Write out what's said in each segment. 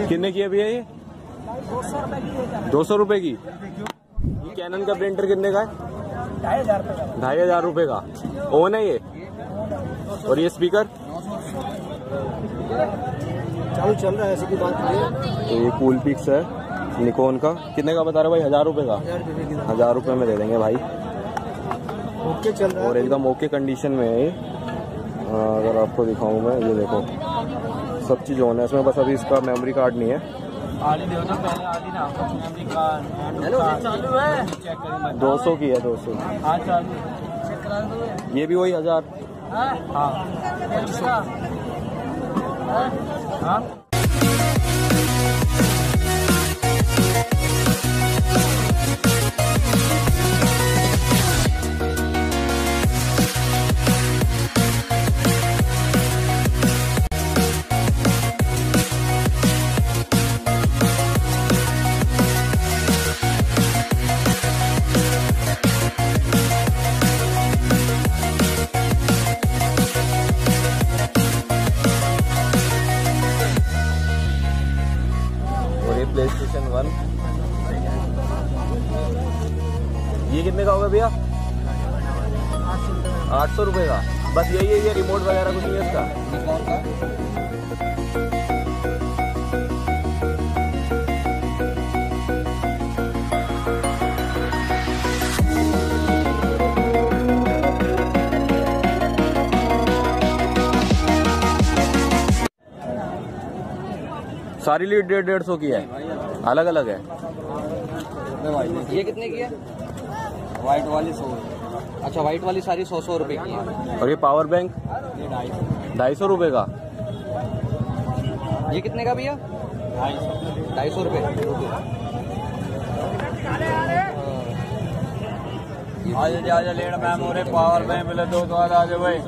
कितने की है भैया ये? 200 रुपए की। ये कैनन का प्रिंटर कितने का है? 2500 रुपए का। ओन है ये। और ये स्पीकर चालू चल रहा है, ऐसी कोई बात नहीं है। तो ये कूल पिक्स है निकॉन का। कितने का बता रहे भाई? 1000 रुपए का। 1000 रुपए में दे देंगे भाई। ओके चल रहा है और एकदम ओके कंडीशन में है ये। अगर आपको दिखाऊं मैं, ये देखो सब चीज ऑन है इसमें, बस अभी इसका मेमोरी कार्ड नहीं है। आधी दे दो पहले, आधी ना मेमोरी कार्ड चालू है। 200 की है, 200। हाँ चालू चेक करा दो। ये भी वही 1000। हाँ हाँ। PlayStation 1 ये कितने का होगा भैया? 800 रुपए का। बस यही है, ये रिमोट वगैरह कुछ नहीं है इसका। सारी लीड 150 की है, अलग अलग है। ये कितने की है? व्हाइट वाली 100। अच्छा व्हाइट वाली सारी 100 रुपए की है। और ये पावर बैंक? ये 250। 250 रुपए का। ये कितने का भैया? 250 रुपए। आजा लेट मैम हो रहे पावर बैंक मिले 2 तो आ जाए भाई।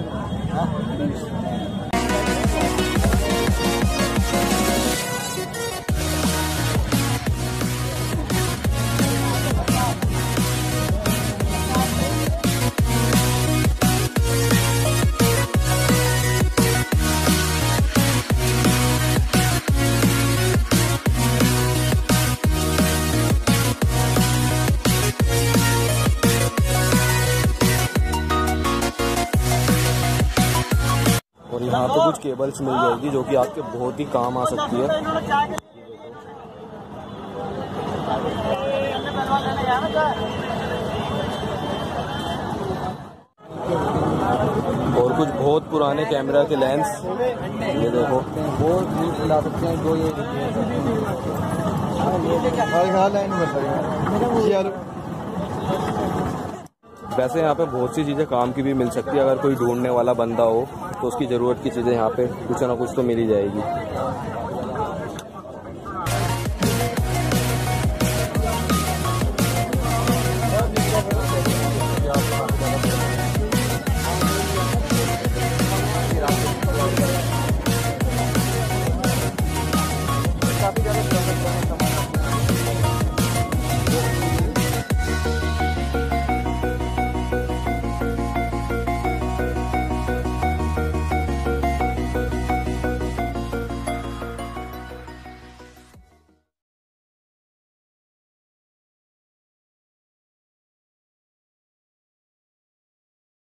और यहाँ पे कुछ केबल्स मिल जाएगी जो कि आपके बहुत ही काम आ सकती है। और कुछ बहुत पुराने कैमरा के लेंस, ये देखो वो ला सकते हैं दो। ये वैसे यहाँ पे बहुत सी चीज़ें काम की भी मिल सकती है। अगर कोई ढूंढने वाला बंदा हो तो उसकी ज़रूरत की चीज़ें यहाँ पे कुछ ना कुछ तो मिल ही जाएगी।